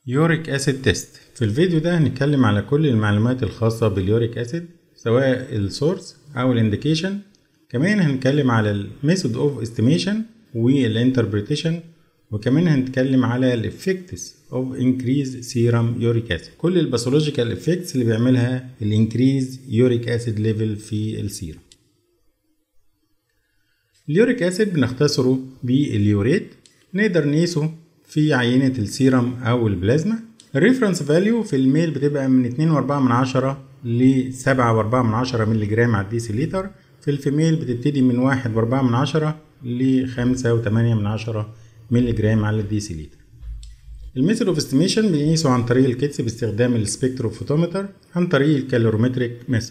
يوريك اسيد تيست. في الفيديو ده هنتكلم على كل المعلومات الخاصة باليوريك اسيد، سواء السورس او الانديكيشن. كمان هنتكلم على الميثود اوف استيميشن والانتربريتيشن، وكمان هنتكلم على الافكتس اوف انكريز سيرم يوريك اسيد، كل الباثولوجيكال افكتس اللي بيعملها الانكريز يوريك اسيد ليفل في السيرم. اليوريك اسيد بنختصره باليوريت، نقدر نقيسه في عينة السيرم أو البلازما. الريفرنس فاليو في الميل بتبقى من 2.4 ل 7.4 مللي جرام على الديسيليتر، في الفيميل بتبتدي من 1.4 ل 5.8 مللي جرام على الديسيليتر. الميثود اوف استيميشن بنقيسه عن طريق الكتس باستخدام السبكتروفوتومتر عن طريق الكالوريمتريك ميثود.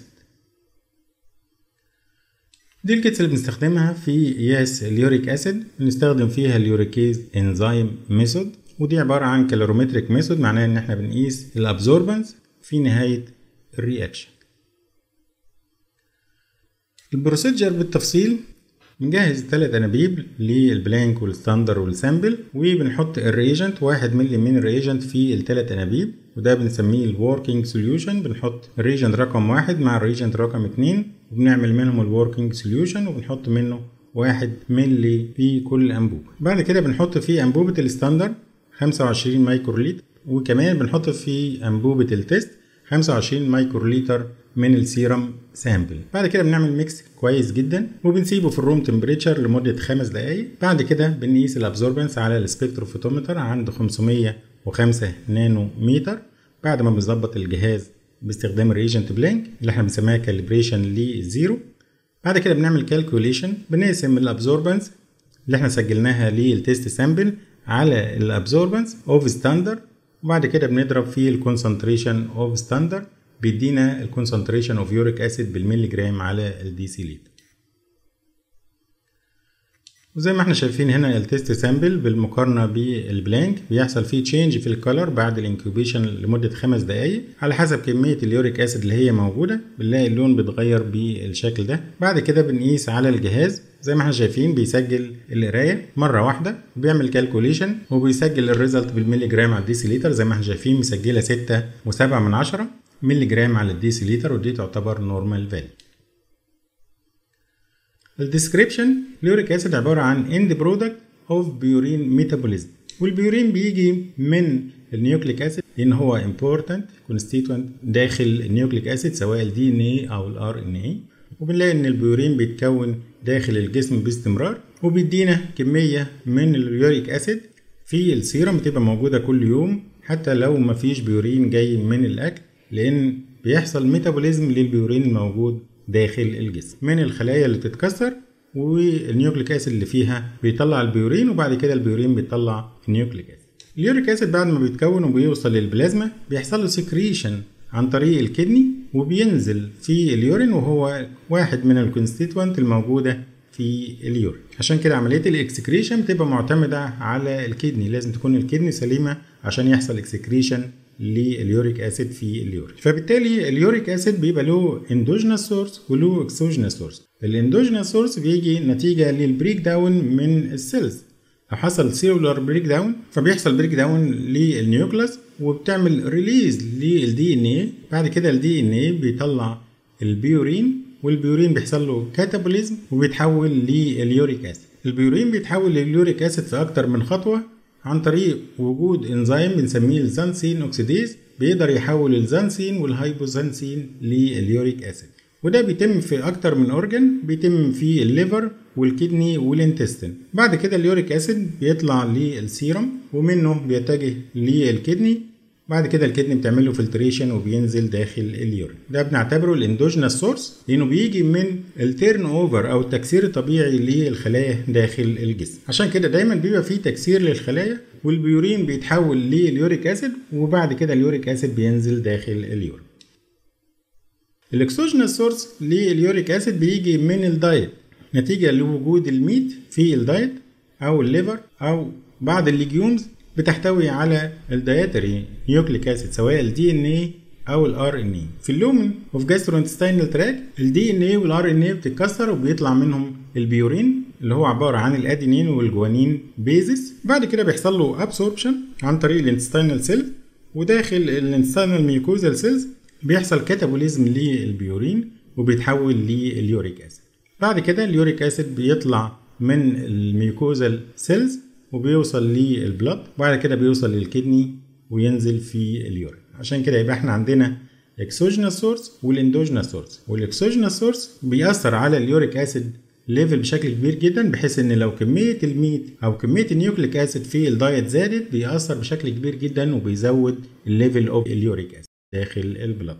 دي الكتس اللي بنستخدمها في قياس اليوريك اسيد، بنستخدم فيها اليوريكيز انزيم ميثود، ودي عبارة عن كالوريمتريك ميثود، معناها ان احنا بنقيس الابزوربنس في نهاية الرياكشن. البروسيجر بالتفصيل: بنجهز 3 انابيب للبلانك والستاندر والسامبل، وبنحط الريجنت 1 مللي من الريجنت في ال3 انابيب، وده بنسميه الوركينج سوليوشن. بنحط الريجنت رقم 1 مع الريجنت رقم 2، وبنعمل منهم الوركينج سوليوشن، وبنحط منه 1 مللي في كل انبوبة. بعد كده بنحط في انبوبة الستاندر 25 مايكروليتر، وكمان بنحط في انبوبة التيست 25 مايكروليتر من السيرم سامبل. بعد كده بنعمل ميكس كويس جدا، وبنسيبه في الروم تمبريتشر لمدة 5 دقايق. بعد كده بنقيس الابزوربنس على السبكتروفوتومتر عند 505 نانومتر. بعد ما بنظبط الجهاز باستخدام الريجنت بلانك اللي احنا بنسميها كاليبريشن للزيرو. بعد كده بنعمل كالكوليشن، بنقسم الابزوربنس اللي احنا سجلناها للتيست سامبل على الابزوربنس اوف ستاندر، وبعد كده بنضرب في الكونسنتريشن اوف ستاندر، بيدينا الكونسنتريشن اوف يوريك اسيد بالملي جرام على الديسيليتر. وزي ما احنا شايفين هنا التيست سامبل بالمقارنه بالبلانك بيحصل فيه تشينج في الكالر بعد الانكيوبيشن لمده 5 دقائق على حسب كميه اليوريك اسيد اللي هي موجوده، بنلاقي اللون بيتغير بالشكل ده. بعد كده بنقيس على الجهاز، زي ما احنا شايفين بيسجل القرايه مره واحده، وبيعمل كالكوليشن وبيسجل الريزلت بالملي جرام على الديسيليتر. زي ما احنا شايفين مسجله 6.7 ملي جرام على الديسيليتر، ودي تعتبر نورمال فاليو. الديسكريبشن: اليوريك اسيد عباره عن اند برودكت اوف بيورين ميتابوليزم، والبيورين بيجي من النيوكليك اسيد لان هو امبورتنت كونستيتوينت داخل النيوكليك اسيد سواء الدي ان اي او الار ان اي، وبنلاقي ان البيورين بيتكون داخل الجسم باستمرار، وبيدينا كميه من اليوريك اسيد في السيرم بتبقى موجوده كل يوم حتى لو مفيش بيورين جاي من الاكل، لان بيحصل ميتابوليزم للبيورين الموجود داخل الجسم من الخلايا اللي بتتكسر، والنيوكليك اسيد اللي فيها بيطلع البيورين، وبعد كده البيورين بيطلع النيوكليك اسيد. اليوريك اسيد بعد ما بيتكون وبيوصل للبلازما بيحصل له سكريشن عن طريق الكدني، وبينزل في اليورين، وهو واحد من الكونستيتوينت الموجوده في اليورين. عشان كده عمليه الاكسكريشن بتبقى معتمده على الكدني، لازم تكون الكدني سليمه عشان يحصل اكسكريشن لليوريك اسيد في اليورين. فبالتالي اليوريك اسيد بيبقى له اندوجينوس سورس وله اكسوجينوس سورس. الاندوجينوس سورس بيجي نتيجه للبريك داون من السيلز، لو حصل سيلولار بريك داون فبيحصل بريك داون للنيوكلاس وبتعمل ريليز للدي ان اي. بعد كده الدي ان اي بيطلع البيورين، والبيورين بيحصل له كاتابوليزم وبيتحول لليوريك اسيد. البيورين بيتحول لليوريك اسيد في اكتر من خطوه عن طريق وجود انزيم بنسميه الزانسين اوكسيديز، بيقدر يحول الزانسين والهايبوزانسين لليوريك اسيد، وده بيتم في اكتر من اورجن، بيتم في الليفر والكدني والانتستين. بعد كده اليوريك اسيد بيطلع للسيرم ومنه بيتجه للكدني، بعد كده الكدني بتعمل له فلتريشن وبينزل داخل اليورين. ده بنعتبره الاندوجينوس سورس لانه بيجي من التيرن اوفر او التكسير الطبيعي للخلايا داخل الجسم. عشان كده دايما بيبقى فيه تكسير للخلايا، والبيورين بيتحول لليوريك اسيد، وبعد كده اليوريك اسيد بينزل داخل اليورين. الاكسوجينوس سورس لليوريك اسيد بيجي من الدايت نتيجه لوجود الميت في الدايت او الليفر او بعض الليجيومز بتحتوي على الدايتري نيوكليك اسيد سواء الدي ان اي او الار ان اي. في اللومن اوف جاسترونتستينال تراك الدي ان اي والار ان اي بتتكسر وبيطلع منهم البيورين اللي هو عباره عن الادينين والجوانين بيزس. بعد كده بيحصل له ابسوربشن عن طريق الانتستينال سيل، وداخل الانتستينال ميوكوزال سيلز بيحصل كاتابوليزم للبيورين وبيتحول لليوريك اسيد. بعد كده اليوريك اسيد بيطلع من الميوكوزال سيلز وبيوصل للبلد، وبعد كده بيوصل للكدني وينزل في اليورين. عشان كده يبقى احنا عندنا اكسوجينال سورس والاندوجينال سورس. والاكسوجينال سورس بيأثر على اليوريك اسيد ليفل بشكل كبير جدا، بحيث ان لو كميه الميت او كميه النيوكليك اسيد في الدايت زادت بيأثر بشكل كبير جدا وبيزود الليفل اوف اليوريك اسيد داخل البلد.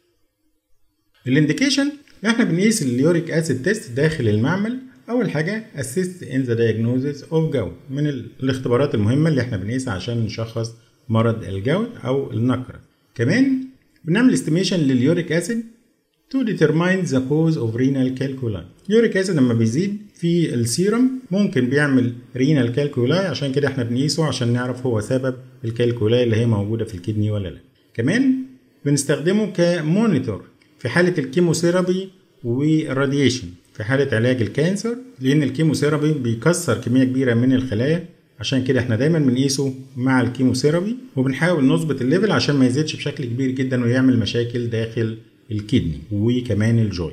الانديكيشن احنا بنقيس اليوريك اسيد تيست داخل المعمل. اول حاجه assist in the diagnosis of gout، من الاختبارات المهمه اللي احنا بنقيسها عشان نشخص مرض الجوت او النقرص. كمان بنعمل استيميشن لليوريك اسيد to determine the cause of renal calculi. اليوريك اسيد لما بيزيد في السيرم ممكن بيعمل renal calculi، عشان كده احنا بنقيسه عشان نعرف هو سبب الكالكولاي اللي هي موجوده في الكدني ولا لا. كمان بنستخدمه كمونيتور في حاله الكيموثيرابي والراديشن في حاله علاج الكانسر، لان الكيموثيرابي بيكسر كميه كبيره من الخلايا، عشان كده احنا دايما بنقيسه مع الكيموثيرابي وبنحاول نظبط الليفل عشان ما يزيدش بشكل كبير جدا ويعمل مشاكل داخل الكدني وكمان الجوي.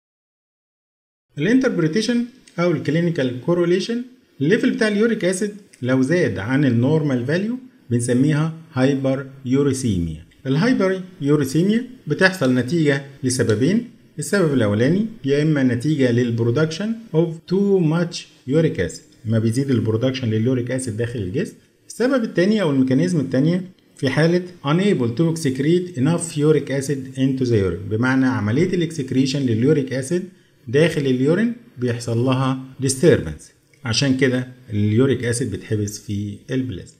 الانتربريتيشن او الكلينيكال كوروليشن، الليفل بتاع اليوريك اسيد لو زاد عن النورمال فاليو بنسميها هايبر يوريسيميا. الهايبر يوريسيميا بتحصل نتيجه لسببين. السبب الاولاني يا اما نتيجه للبرودكشن اوف تو ماتش يوريك اسيد، ما بيزيد البرودكشن لليوريك اسيد داخل الجسم. السبب الثاني او الميكانيزم الثانيه في حاله unable to excrete enough uric acid into the urine، بمعنى عمليه الاكسكريشن لليوريك اسيد داخل اليورين بيحصل لها disturbance، عشان كده اليوريك اسيد بتحبس في البلازما.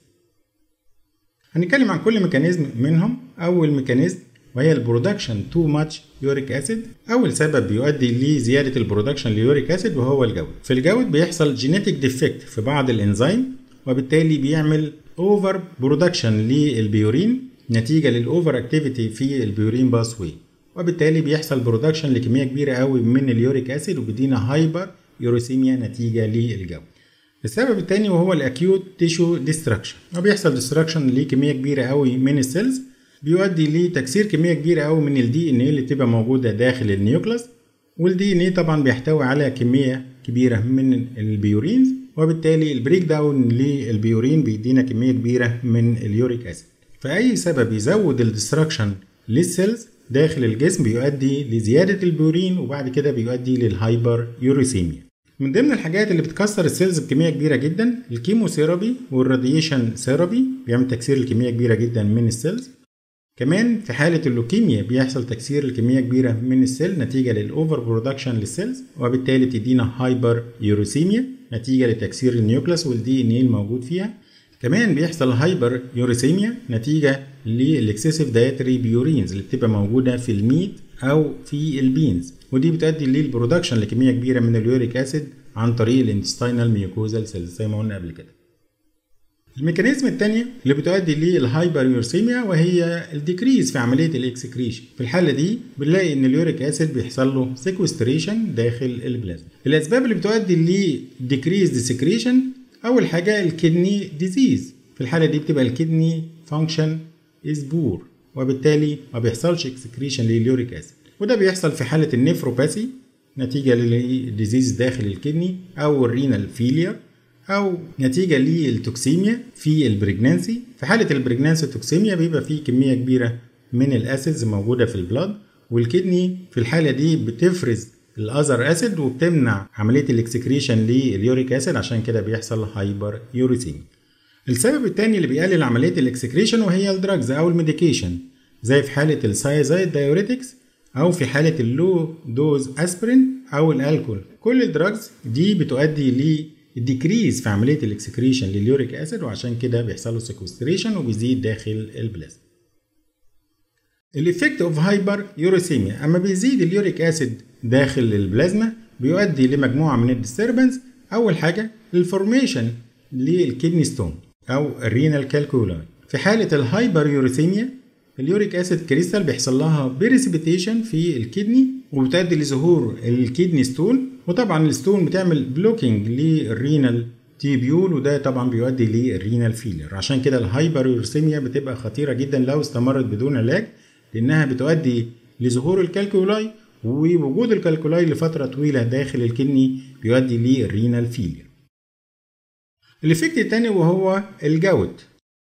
هنتكلم عن كل ميكانيزم منهم. اول ميكانيزم وهي البرودكشن تو ماتش يوريك اسيد. اول سبب بيؤدي لزياده البرودكشن لليوريك اسيد وهو الجوت. في الجوت بيحصل جينيتيك ديفكت في بعض الانزيم، وبالتالي بيعمل اوفر برودكشن للبيورين نتيجه للاوفر اكتيفيتي في البيورين باثوي، وبالتالي بيحصل برودكشن لكميه كبيره قوي من اليوريك اسيد وبيدينا هايبر يوريسيميا نتيجه للجوت. السبب الثاني وهو الاكيوت تيشو ديستراكشن، وبيحصل ديستراكشن لكميه كبيره قوي من السيلز، بيؤدي لتكسير كميه كبيره قوي من الدي ان اي اللي بتبقى موجوده داخل النيوكلاس، والدي ان اي طبعا بيحتوي على كميه كبيره من البيورينز، وبالتالي البريك داون للبيورين بيدينا كميه كبيره من اليوريك اسيد. فاي سبب يزود الديستراكشن للسيلز داخل الجسم بيؤدي لزياده البيورين، وبعد كده بيؤدي للهايبر يوريسيميا. من ضمن الحاجات اللي بتكسر السيلز بكميه كبيره جدا الكيموثيرابي والراديشن ثيرابي، بيعمل تكسير لكميه كبيره جدا من السيلز. كمان في حالة اللوكيميا بيحصل تكسير لكمية كبيرة من السيل نتيجة للأوفر برودكشن للسيلز، وبالتالي بتدينا هايبر يوريسيميا نتيجة لتكسير النيوكلاس والدي ان اي الموجود فيها. كمان بيحصل هايبر يوريسيميا نتيجة للإكسسيف دايتري بيورينز اللي بتبقى موجودة في الميت أو في البينز، ودي بتؤدي للبرودكشن لكمية كبيرة من اليوريك أسيد عن طريق الانتستينال ميوكوزال سيلز زي ما قلنا قبل كده. الميكانيزم الثانيه اللي بتؤدي للهايبر يوريسيميا وهي الديكريز في عمليه الاكسكريشن. في الحاله دي بنلاقي ان اليوريك اسيد بيحصل له سيكوستريشن داخل البلازما. الاسباب اللي بتؤدي لديكريز ديسكريشن اول حاجه الكدني ديزيز. في الحاله دي بتبقى الكدني فانكشن از بور، وبالتالي ما بيحصلش اكسكريشن لليوريك اسيد، وده بيحصل في حاله النيفروباثي نتيجه للديزيز داخل الكدني، او الرينال فيلير، او نتيجه للتوكسيميا في البريجنانسي. في حاله البريجنانسي توكسيميا بيبقى فيه كميه كبيره من الاسيدز موجوده في البلاد، والكدني في الحاله دي بتفرز الاذر اسيد وبتمنع عمليه الاكسكريشن لليوريك اسيد، عشان كده بيحصل هايبر يوريسيميا. السبب الثاني اللي بيقلل عمليه الاكسكريشن وهي الدراجز او الميديكيشن، زي في حاله السايزايد دايوريتكس او في حاله اللو دوز اسبرين او الالكول. كل الدراجز دي بتؤدي الديكريز في عمليه الاكسكريشن لليوريك اسيد، وعشان كده بيحصل له سيكوستريشن وبيزيد داخل البلازما. الايفكت اوف هايبر يوريسيميا، اما بيزيد اليوريك اسيد داخل البلازما بيؤدي لمجموعه من الديستربنس. اول حاجه الفورميشن للكدني ستون او الرينال كالكولاي. في حاله الهايبر يوريسيميا اليوريك اسيد كريستال بيحصل لها بريسبيتيشن في الكدني وبتؤدي لظهور الكدني ستون، وطبعا الستون بتعمل بلوكينج للرينال تيبيول، وده طبعا بيؤدي للرينال فيلر. عشان كده الهايبريورسيميا بتبقى خطيرة جدا لو استمرت بدون علاج، لأنها بتؤدي لظهور الكالكولاي، ووجود الكالكولاي لفترة طويلة داخل الكدني بيؤدي للرينال فيلر. الإفكت التاني وهو الجوت.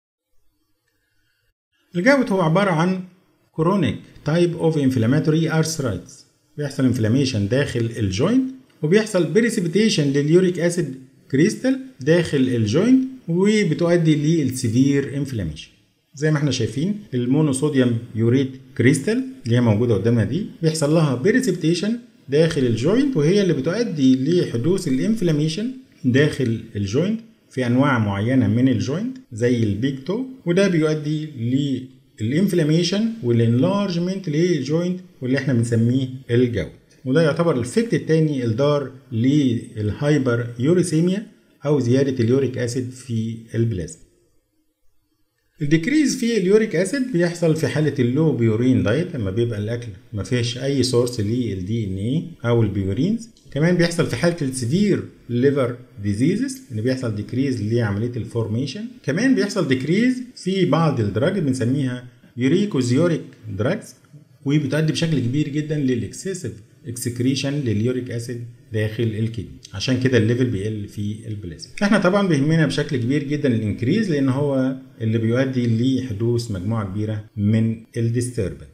الجوت هو عبارة عن كرونيك تايب اوف انفلاماتوري ارثرايتس، بيحصل انفلاميشن داخل الجوينت، وبيحصل بريسيبيتيشن لليوريك اسيد كريستال داخل الجوينت، وبتؤدي للسيفير انفلاميشن. زي ما احنا شايفين المونوصوديوم يوريت كريستال اللي هي موجوده قدامنا دي بيحصل لها بريسيبيتيشن داخل الجوينت، وهي اللي بتؤدي لحدوث الانفلاميشن داخل الجوينت في انواع معينه من الجوينت زي البيج تو، وده بيؤدي للانفلاميشن والانلارجمنت للجوينت واللي احنا بنسميه الجوت. وده يعتبر الافكت الثاني الدار للهايبر يوريسيميا او زياده اليوريك اسيد في البلازما. الديكريز في اليوريك اسيد بيحصل في حاله اللو بيورين دايت، لما بيبقى الاكل ما فيش اي سورس للدي ان اي او البيورينز. كمان بيحصل في حاله السيفير ليفر ديزيزز ان بيحصل ديكريز لعمليه الفورميشن. كمان بيحصل ديكريز في بعض الدراج بنسميها يوريكوزيوريك دراجز، وبتؤدي بشكل كبير جدا للاكسسيف اكسكريشن لليوريك اسيد داخل الكدني، عشان كده الليفل بيقل في البلازما. احنا طبعا بيهمنا بشكل كبير جدا الانكريز، لان هو اللي بيؤدي لحدوث مجموعه كبيره من الديستربنس.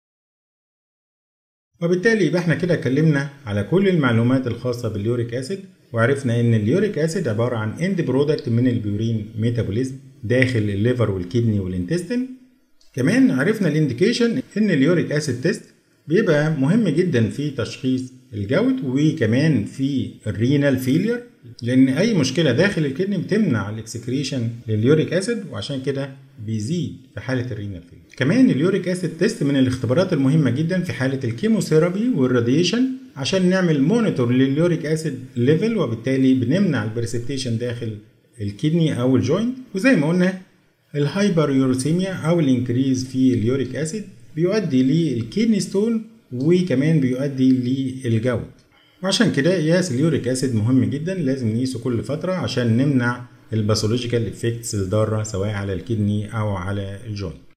وبالتالي يبقى احنا كده اتكلمنا على كل المعلومات الخاصه باليوريك اسيد، وعرفنا ان اليوريك اسيد عباره عن اند برودكت من البيورين ميتابوليزم داخل الليفر والكدني والانتستين. كمان عرفنا الانديكيشن ان اليوريك اسيد تيست بيبقى مهم جدا في تشخيص الجوت، وكمان في الرينال فيلير، لان اي مشكله داخل الكدني بتمنع الاكسكريشن لليوريك اسيد، وعشان كده بيزيد في حاله الرينال فيلير. كمان اليوريك اسيد تيست من الاختبارات المهمه جدا في حاله الكيموثيرابي والراديشن، عشان نعمل مونيتور لليوريك اسيد ليفل، وبالتالي بنمنع البريسبتيشن داخل الكدني او الجوينت. وزي ما قلنا الهايبر يوريسيميا او الانكريز في اليوريك اسيد بيؤدي للكيدني ستون، وكمان بيؤدي للجوت. وعشان كده قياس اليوريك اسيد مهم جدا، لازم نقيسه كل فتره عشان نمنع الباثولوجيكال افكتس الضاره سواء على الكدني او على الجوينت.